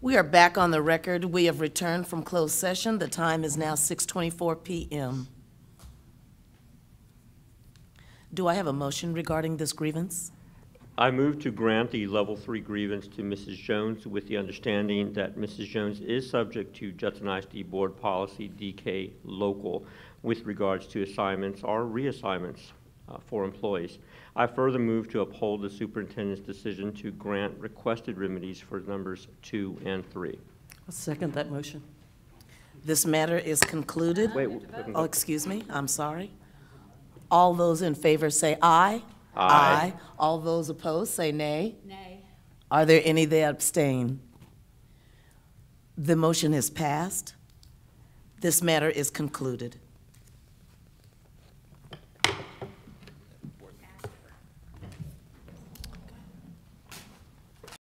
We are back on the record. We have returned from closed session. The time is now 6:24 p.m. Do I have a motion regarding this grievance? I move to grant the Level 3 grievance to Mrs. Jones with the understanding that Mrs. Jones is subject to Judson ISD Board Policy DK Local with regards to assignments or reassignments for employees. I further move to uphold the superintendent's decision to grant requested remedies for numbers 2 and 3. I'll second that motion. This matter is concluded. Wait. Oh, excuse me, I'm sorry. All those in favor say aye. Aye. All those opposed say nay. Nay. Are there any that abstain? The motion is passed. This matter is concluded.